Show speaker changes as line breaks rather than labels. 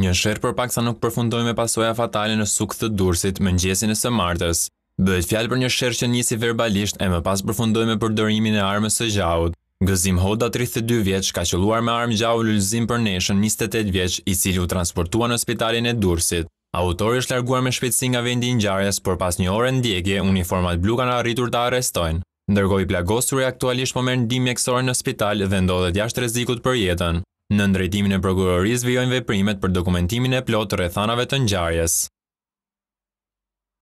Një sherr përpaksa nuk përfundoi me pasoja fatale në Suk të Durrësit mëngjesin e së martës. Bëhet fjalë për një sherr që nisi verbalisht e më pas përfundoi me përdorimin e armës së gjaut. Gëzim Hoda, 32 vjeç, ka qelluar me armë gjau lulëzim për neshën 28 vjeç, i cili u transportua në spitalin e Durrësit. Autori është larguar me shpejtësi nga vendi i ngjarjes, por pas një ore ndjekje, uniformat blu kanë arritur ta arrestojnë. Ndërkohë i plagosuri aktualisht po merr ndihmë mjekësore në spital dhe ndodhet jashtë rrezikut për jetën. Në drejtimin e prokurorisë vijojnë veprimet për dokumentimin e plotë rreth anave të ngjarjes.